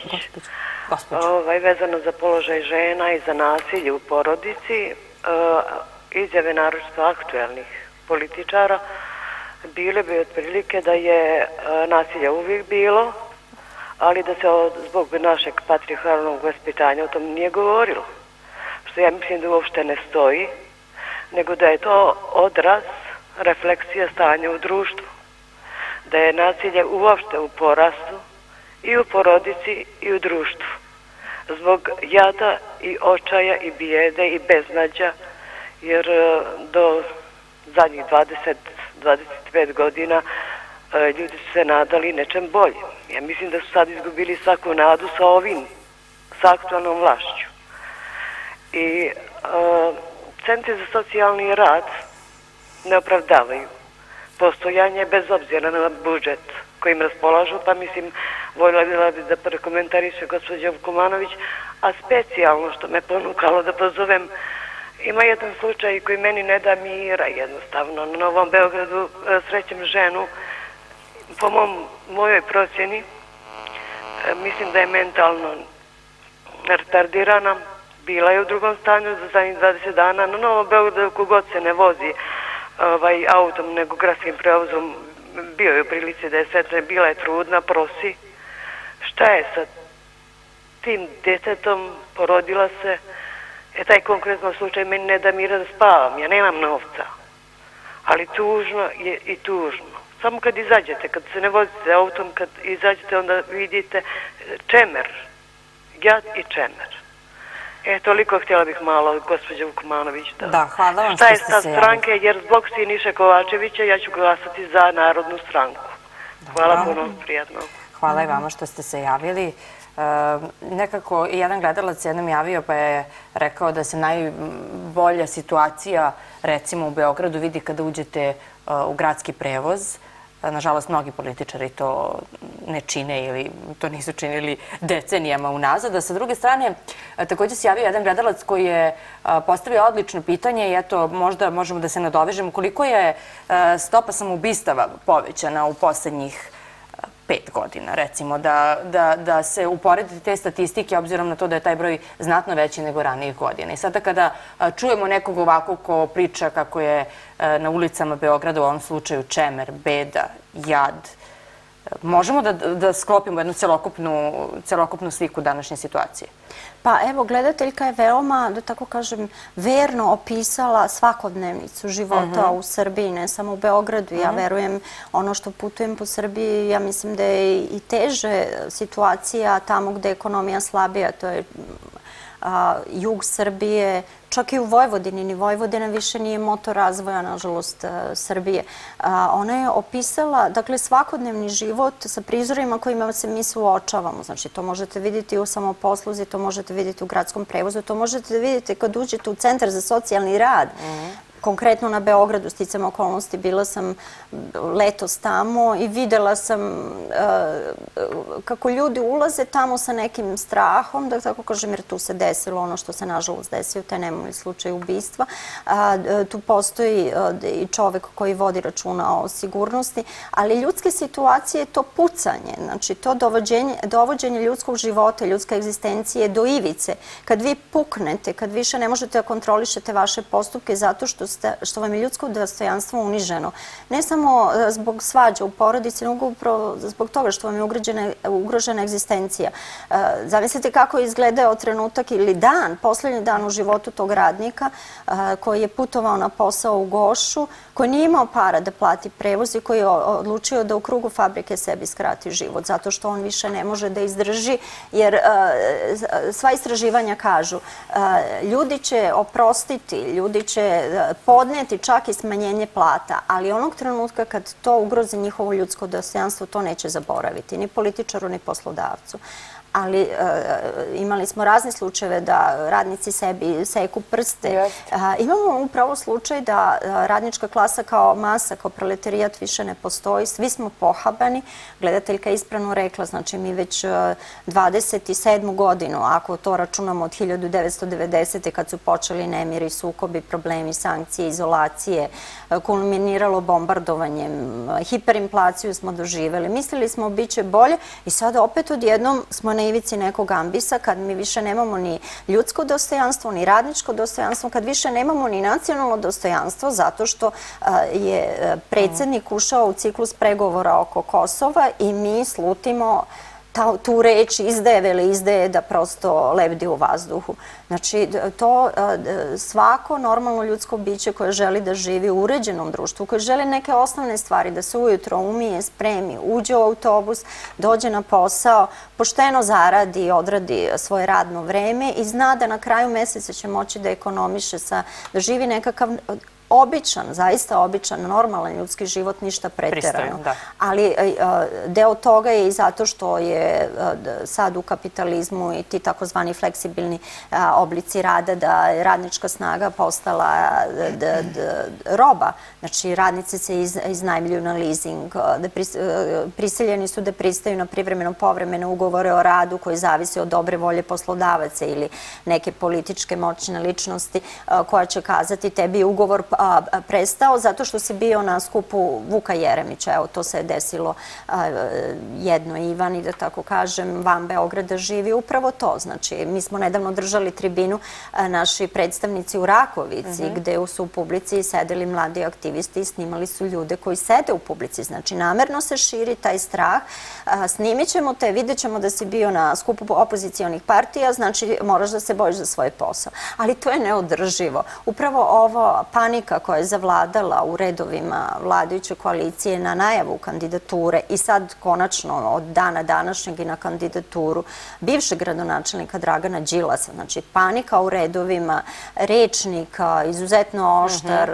Vezano za položaj žena i za nasilje u porodici. Izjave naročito aktuelnih političara bile bi otprilike da je nasilja uvijek bilo, ali da se zbog našeg patrijarhalnog vaspitanja o tom nije govorilo. Što ja mislim da uopšte ne stoji, nego da je to odraz refleksija stanja u društvu. Da je nasilje uopšte u porastu i u porodici i u društvu. Zbog jada i očaja i bijede i beznađa, jer do zadnjih 20-25 godina ljudi su se nadali nečem boljem. Ja mislim da su sad izgubili svaku nadu sa aktualnom vlašću. I centri za socijalni rad ne opravdavaju postojanje bez obzira na budžet kojim raspolažu, pa mislim, voljela bi da prekomentariše gospođa Vukomanović, a specijalno što me ponukalo da pozovem, ima jedan slučaj koji meni ne da mira jednostavno. Na Novom Beogradu srećem ženu, po mojoj procjeni, mislim da je mentalno retardirana, bila je u drugom stanju za zadnjih 20 dana. Na Novom Beogradu kogod se ne vozi autom nego gradskim prevozom, bio je u prilici da je sretna, bila je trudna, prosi. Šta je sa tim detetom, porodila se, taj konkretno slučaj meni ne da mira da spavam, ja nemam novca. Ali tužno je i tužno. Samo kad izađete, kad se ne vozite autom, kad izađete, onda vidite čemer, jad i čemer. Toliko htjela bih malo, gospođa Vukomanović, da hvala vam šta je stav stranke, jer zbog Siniše Kovačevića ja ću glasati za Narodnu stranku. Hvala puno, prijatno. Hvala i vama što ste se javili. Nekako jedan gledalac jednom javio pa je rekao da se najbolja situacija recimo u Beogradu vidi kada uđete u gradski prevoz. Nažalost, mnogi političari to ne čine ili to nisu činili decenijama unazad. A sa druge strane, također se javio jedan gledalac koji je postavio odlično pitanje i eto, možda možemo da se nadovežemo koliko je stopa samoubistava povećana u poslednjih 5 godina, recimo, da se uporede te statistike, obzirom na to da je taj broj znatno veći nego ranijih godina. I sada kada čujemo nekog ovako ko priča kako je na ulicama Beograda, u ovom slučaju čemer, beda, jad, možemo da sklopimo jednu celokupnu sliku današnje situacije? Pa evo, gledateljka je veoma, da tako kažem, verno opisala svakodnevnicu života u Srbiji, ne samo u Beogradu. Ja verujem, ono što putujem po Srbiji, ja mislim da je i teže situacija tamo gde je ekonomija slabija, to je jug Srbije, čak i u Vojvodini. Ni Vojvodina više nije motor razvoja, nažalost, Srbije. Ona je opisala, dakle, svakodnevni život sa prizorima kojima se mi suočavamo. Znači, to možete vidjeti u samoposluzi, to možete vidjeti u gradskom prevozu, to možete vidjeti kad uđete u Centar za socijalni rad. Konkretno na Beogradu, sticam okolnosti, bila sam letos tamo i videla sam kako ljudi ulaze tamo sa nekim strahom, da tako kažem, jer tu se desilo ono što se nažalost desio, taj nemali slučaj ubistva. Tu postoji i čovek koji vodi računa o sigurnosti, ali ljudske situacije je to pucanje, znači to dovođenje ljudskog života, ljudske egzistencije do ivice. Kad vi puknete, kad više ne možete da kontrolišete vaše postupke zato što vam je ljudsko dostojanstvo uniženo. Ne samo zbog svađa u porodici, nego upravo zbog toga što vam je ugrožena egzistencija. Zamislite kako je izgledao trenutak ili dan, poslednji dan u životu tog radnika koji je putovao na posao u Gošu, koji nije imao para da plati prevoz i koji je odlučio da u krugu fabrike sebi skrati život, zato što on više ne može da izdrži, jer sva istraživanja kažu ljudi će oprostiti, ljudi će podneti čak i smanjenje plata, ali onog trenutka kad to ugrozi njihovo ljudsko dostojanstvo, to neće zaboraviti, ni političaru, ni poslodavcu. Ali imali smo razne slučajeve da radnici sebi seku prste. Imamo upravo slučaj da radnička klasa kao masa, kao proletarijat više ne postoji. Svi smo pohabani. Gledateljka je ispravno rekla, znači mi već 27. godinu, ako to računamo od 1990. kad su počeli nemiri, sukobi, problemi, sankcije, izolacije, kulminiralo bombardovanjem, hiperinflaciju smo doživjeli. Mislili smo biće bolje i sada opet odjednom smo na ivici nekog ambisa, kad mi više nemamo ni ljudsko dostojanstvo, ni radničko dostojanstvo, kad više nemamo ni nacionalno dostojanstvo, zato što je predsjednik ušao u ciklus pregovora oko Kosova i mi slutimo tu reč izdaje, vele izdaje da prosto lebdi u vazduhu. Znači, to svako normalno ljudsko biće koje želi da živi u uređenom društvu, koje želi neke osnovne stvari, da se ujutro umije, spremi, uđe u autobus, dođe na posao, pošteno zaradi i odradi svoje radno vreme i zna da na kraju meseca će moći da ekonomiše, da živi nekakav običan, zaista običan, normalan ljudski život, ništa preterano. Ali deo toga je i zato što je sad u kapitalizmu i ti takozvani fleksibilni oblici rada, da je radnička snaga postala roba. Znači, radnici se iznajmljuju na leasing, prisiljeni su da pristaju na privremeno povremene ugovore o radu koji zavise od dobre volje poslodavaca ili neke političke moćne ličnosti koja će kazati tebi ugovor prestao zato što si bio na skupu Vuka Jeremića. Evo, to se je desilo jedno Ivani, da tako kažem, van Beograda živi upravo to. Znači, mi smo nedavno držali tribinu naši predstavnici u Rakovici, gde su u publici sedeli mladi aktivisti i snimali su ljude koji sede u publici. Znači, namerno se širi taj strah. Snimit ćemo te, vidjet ćemo da si bio na skupu opozicijonih partija, znači moraš da se bojiš za svoj posao. Ali to je neodrživo. Upravo ova panika koja je zavladala u redovima vladajuće koalicije na najavu kandidature i sad konačno od dana današnjeg i na kandidaturu bivšeg gradonačelnika Dragana Đilasa. Znači, panika u redovima, rečnika, izuzetno oštar,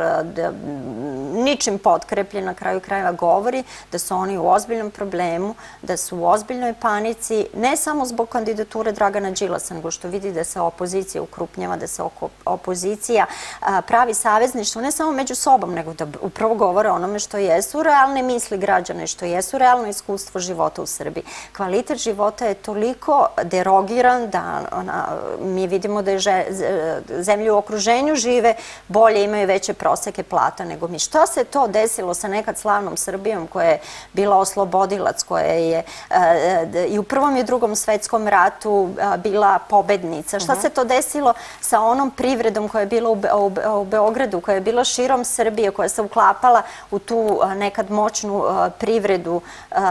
ničim potkrepljen, na kraju krajeva govori da su oni u ozbiljnom problemu, da su u ozbiljnoj panici, ne samo zbog kandidature Dragana Đilasa, nego što vidi da se opozicija ukrupnjava, da se opozicija pravi savezništvo, ne samo među sobom, nego da upravo govore onome što jesu realne misli građana i što jesu realno iskustvo života u Srbiji. Kvalitet života je toliko derogiran da mi vidimo da je zemlje u okruženju žive bolje, imaju veće proseke plata nego mi. Šta se to desilo sa nekad slavnom Srbijom koja je bila oslobodilac, koja je i u Prvom i Drugom svetskom ratu bila pobednica? Šta se to desilo sa onom privredom koja je bila u Beogradu, koja je bila širom Srbije, koja se uklapala u tu nekad moćnu privredu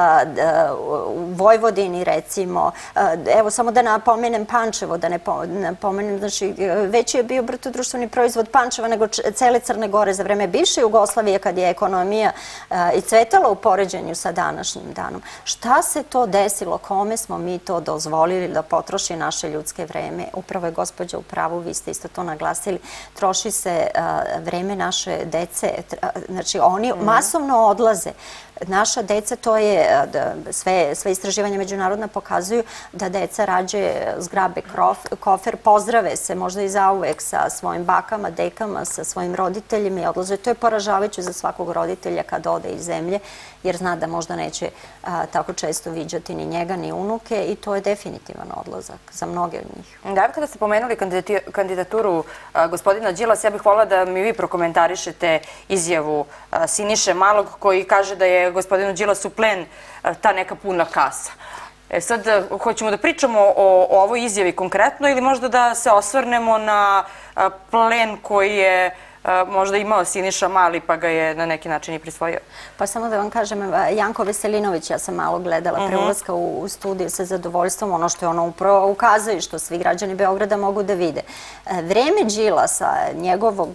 u Vojvodini, recimo. Evo, samo da napomenem Pančevo, da ne napomenem, znači, veći je bio bruto društveni proizvod Pančeva nego cele Crne Gore za vreme bivše Jugoslavije, kad je ekonomija i cvetala u poređenju sa današnjim danom. Šta se to desilo? Kome smo mi to dozvolili da potroši naše ljudske vreme? Upravo je gospođa u pravu, vi ste isto to naglasili, troši se vreme naše dece, znači oni masovno odlaze. Naša deca, to je, sve istraživanja međunarodna pokazuju da deca rađe zgrabe kofer, pozdrave se možda i zauvek sa svojim bakama, dekama, sa svojim roditeljima i odlaze. To je poražavajuće za svakog roditelja kad ode iz zemlje, jer zna da možda neće tako često viđati ni njega, ni unuke i to je definitivan odlazak za mnoge od njih. Da, kada ste pomenuli kandidaturu gospodina Đilasa, ja bih voljela da mi vi prokomentarišete izjavu Siniše Malog koji kaže da je gospodinu Đilasu plen ta neka puna kasa. Sad, hoćemo da pričamo o ovoj izjavi konkretno ili možda da se osvrnemo na plen koji je možda imao Siniša Mali pa ga je na neki način i prisvojio? Pa samo da vam kažem, Janko Veselinović, ja sam malo gledala pre ulaska u studiju sa zadovoljstvom, ono što je ono upravo ukazuje i što svi građani Beograda mogu da vide. Vreme Đilasa, njegovog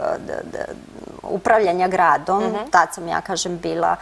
upravljanja gradom, tad sam, ja kažem, bila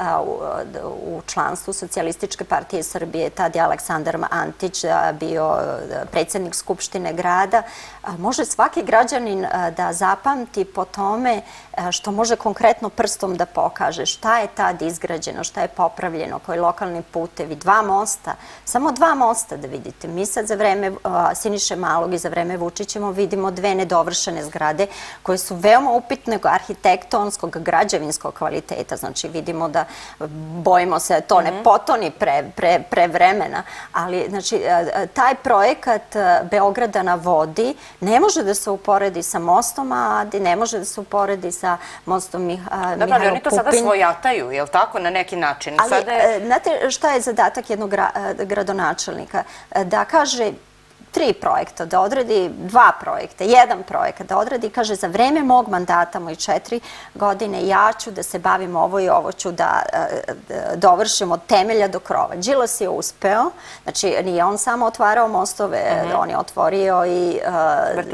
u članstvu Socijalističke partije Srbije, tad je Aleksandar Antić bio predsjednik Skupštine grada. Može svaki građanin da zapamti po tome što može konkretno prstom da pokaže šta je tad izgrađeno, šta je popravljeno, koji lokalni putevi, 2 mosta, samo 2 mosta da vidite. Mi sad za vreme Siniše Malog i za vreme Vučićeva vidimo 2 nedovršene zgrade koje su veoma upitnog arhitektonskog, građevinskog kvaliteta. Znači vidimo da bojimo se to ne potoni pre vremena, ali znači taj projekat Beograda na vodi ne može da se uporedi sa mostom Adi, ne može da se uporedi sa mostom Mihajlo Pupin. Dobro, ali oni to sada svojataju, je li tako, na neki način? Ali, znate šta je zadatak jednog gradonačelnika? Da kaže 3 projekta, da odradi 2 projekta, 1 projekat, da odradi, kaže, za vreme mog mandata, moji 4 godine, ja ću da se bavim ovo i ovo ću da dovršim od temelja do krova. Đilas je uspeo, znači nije on samo otvarao mostove, on je otvorio i vrtiće,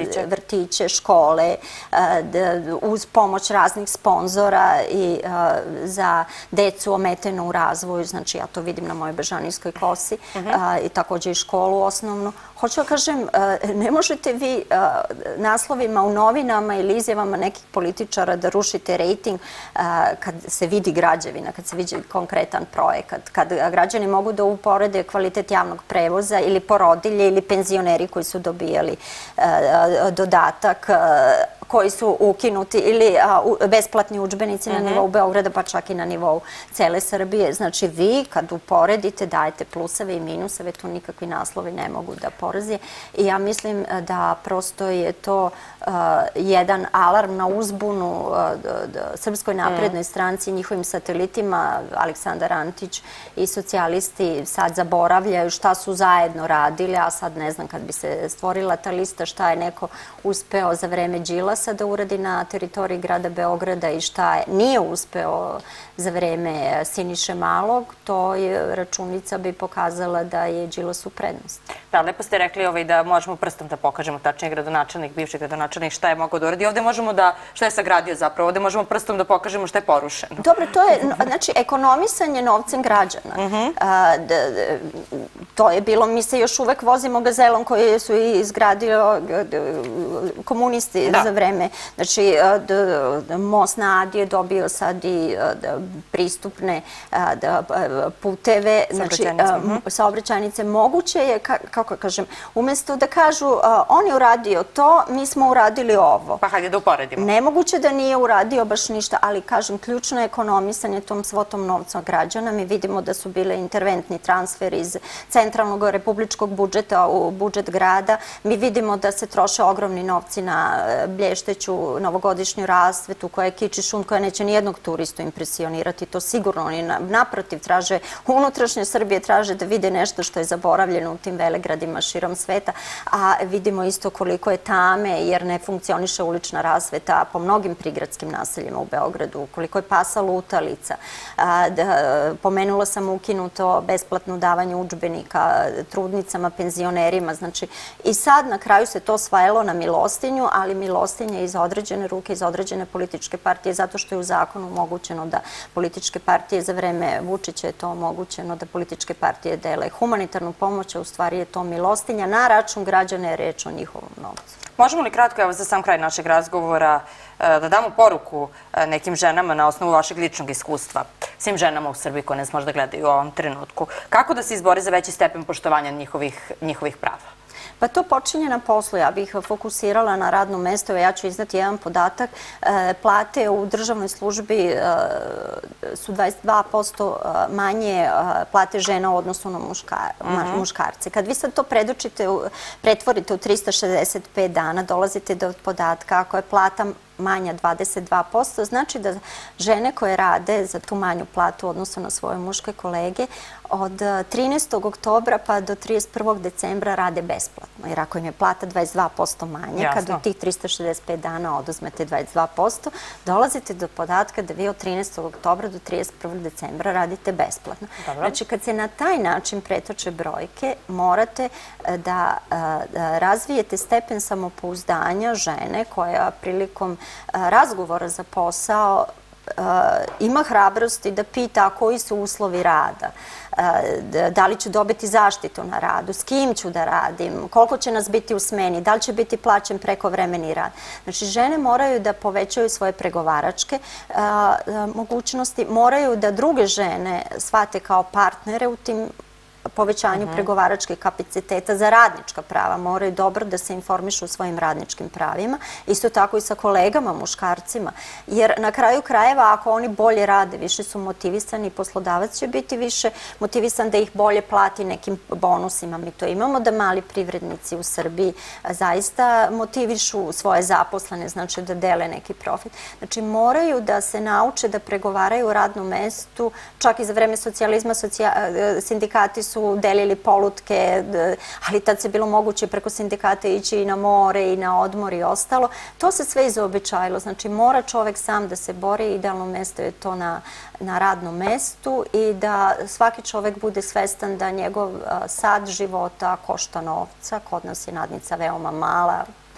vrtiće, škole, uz pomoć raznih sponzora i za decu ometenu u razvoju, znači ja to vidim na mojoj Bežanijskoj kosi i također i školu osnovnu. Hoću da kažem, ne možete vi naslovima u novinama ili izjavama nekih političara da rušite rejting kad se vidi građevina, kad se vidi konkretan projekat, kad građani mogu da uporede kvalitet javnog prevoza ili porodilje ili penzioneri koji su dobijali dodatak, koji su ukinuti ili besplatni udžbenici na nivou Beograda, pa čak i na nivou cele Srbije. Znači, vi kad uporedite, dajete pluseve i minuseve, tu nikakvi naslovi ne mogu da porazi. I ja mislim da prosto je to jedan alarm na uzbunu Srpskoj naprednoj stranci i njihovim satelitima. Aleksandar Antić i socijalisti sad zaboravljaju šta su zajedno radili, a sad ne znam kad bi se stvorila ta lista šta je neko uspeo za vreme Đilasa da uradi na teritoriji grada Beograda i šta nije uspeo za vreme Siniše Malog, to je računica bi pokazala da je Đilas u prednosti. Da, lepo ste rekli da možemo prstom da pokažemo, tačnije gradonačelnik, bivši gradonačelnik, šta je mogao da uradi. Ovde možemo da, šta je sagradio zapravo, ovde možemo prstom da pokažemo šta je porušeno. Dobro, to je, znači, ekonomisanje novcem građana. To je bilo, mi se još uvek vozimo gazelom koji su izgradio komunisti za vreme. Znači, most na Adi je dobio sad i pristupne puteve, znači, saobraćajnice. Moguće je, kako kažem, umjesto da kažu on je uradio to, mi smo uradili ovo. Pa hajde da uporedimo. Nemoguće da nije uradio baš ništa, ali kažem, ključno je ekonomisanje tom svotom novca građana. Mi vidimo da su bile interventni transfer iz centralnog republičkog budžeta u budžet grada. Mi vidimo da se troše ogromni novci na blješteću novogodišnju rasvetu koja je kič i šund, koja neće nijednog turistu impresionirati. To sigurno oni naprotiv traže, unutrašnje Srbije traže da vide nešto što je zaboravljeno u tim velegradima širom sveta, a vidimo isto koliko je tame jer ne funkcioniše ulična rasveta po mnogim prigradskim naseljima u Beogradu, koliko je pasa lutalica. Pomenula sam ukinuto besplatno davanje udžbenika trudnicama, penzionerima, znači i sad na kraju se to svajalo na milostinju, ali milostinje iz određene ruke, iz određene političke partije, zato što je u zakonu omogućeno da političke partije, za vreme Vučića je to omogućeno da političke partije dele humanitarnu pomoć, a u stvari je to milostinja na račun građana, je reč o njihovom novcu. Možemo li kratko, evo za sam kraj našeg razgovora, da damo poruku nekim ženama na osnovu vašeg ličnog iskustva, svim ženama u Srbiji koje nas možda gledaju u ovom trenutku, kako da se izbori za veći stepen poštovanja njihovih prava? Pa to počinje na poslu. Ja bih fokusirala na radno mesto. Ja ću iznati jedan podatak. Plate u državnoj službi su 22% manje plate žena u odnosu na muškarce. Kad vi sad to pretvorite u 365 dana, dolazite do podatka ako je plata manja 22%, znači da žene koje rade za tu manju platu u odnosu na svoje muške kolege od 13. oktobra pa do 31. decembra rade besplatno. Jer ako im je plata 22% manja, kad u tih 365 dana oduzmete 22%, dolazite do podatka da vi od 13. oktobra do 31. decembra radite besplatno. Znači, kad se na taj način pretoče brojke, morate da razvijete stepen samopouzdanja žene koja prilikom razgovora za posao ima hrabrosti da pita koji su uslovi rada, da li ću dobiti zaštitu na radu, s kim ću da radim, koliko će nas biti u smeni, da li će biti plaćen prekovremeni rad. Znači, žene moraju da povećaju svoje pregovaračke mogućnosti, moraju da druge žene shvate kao partnere u tim povećanju pregovaračkih kapaciteta za radnička prava. Moraju dobro da se informišu o svojim radničkim pravima. Isto tako i sa kolegama, muškarcima. Jer na kraju krajeva, ako oni bolje rade, više su motivisani, poslodavac će biti više motivisan da ih bolje plati nekim bonusima. Mi to imamo da mali privrednici u Srbiji zaista motivišu svoje zaposlene, znači da dele neki profit. Znači, moraju da se nauče da pregovaraju u radnom mestu. Čak i za vreme socijalizma sindikati su delili polutke, ali tad se bilo moguće preko sindikata ići i na more i na odmor i ostalo. To se sve izobičajilo. Znači, mora čovek sam da se bori. Idealno mesto je to na radnom mestu i da svaki čovek bude svestan da njegov sad života košta novca. Kod nas je nadnica veoma mala.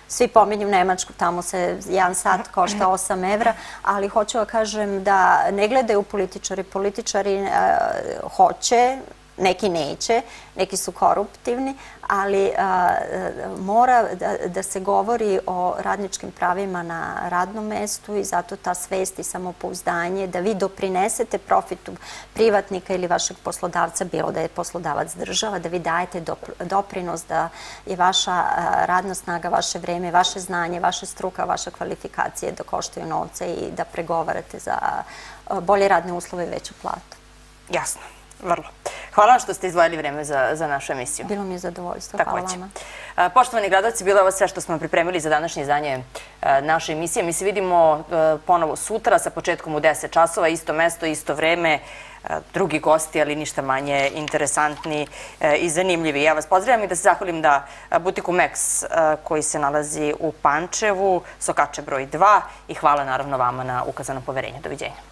svi pominju Nemačku, tamo se 1 sat košta 8 evra, ali hoću da kažem da ne gledaju političari. Političari hoće, neki neće, neki su koruptivni, ali mora da se govori o radničkim pravima na radnom mestu i zato ta svest i samopouzdanje da vi doprinesete profitu privatnika ili vašeg poslodavca, bilo da je poslodavac država, da vi dajete doprinos da je vaša radna snaga, vaše vreme, vaše znanje, vaša struka, vaša kvalifikacije da koštaju novca i da pregovarate za bolje radne uslove i veću platu. Jasno. Vrlo. Hvala vam što ste izdvojili vreme za našu emisiju. Bilo mi je zadovoljstvo. Hvala vama. Poštovani gledalci, bilo je ovo sve što smo pripremili za današnje izdanje naše emisije. Mi se vidimo ponovo sutra sa početkom u 10 časova, isto mesto, isto vreme, drugi gosti, ali ništa manje interesantni i zanimljivi. Ja vas pozdravljam i da se zahvalim da butiku Max koji se nalazi u Pančevu, Sokače broj 2 i hvala naravno vama na ukazano poverenje. Doviđenja.